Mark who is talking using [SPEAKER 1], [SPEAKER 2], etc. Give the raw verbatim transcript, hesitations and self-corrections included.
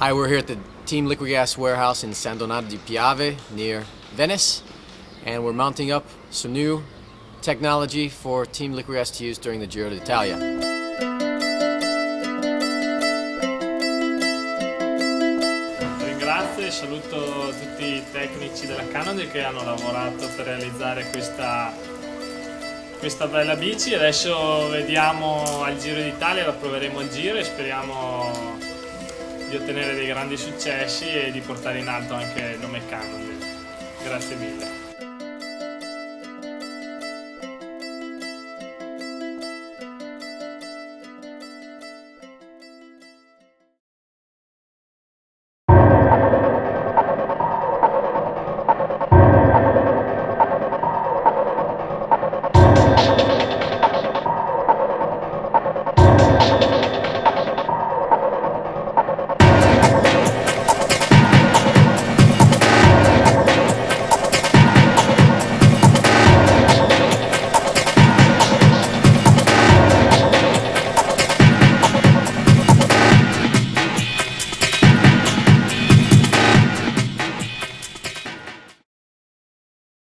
[SPEAKER 1] Hi, we're here at the Team Liquigas warehouse in San Donato di Piave near Venice, and we're mounting up some new technology for Team Liquigas to use during the Giro d'Italia.
[SPEAKER 2] Ringrazio e saluto tutti i tecnici della Cannondale che hanno lavorato per realizzare questa, questa bella bici. Adesso vediamo al Giro d'Italia, la proveremo al Giro e speriamo di ottenere dei grandi successi e di portare in alto anche il nome Cannondale. Grazie mille.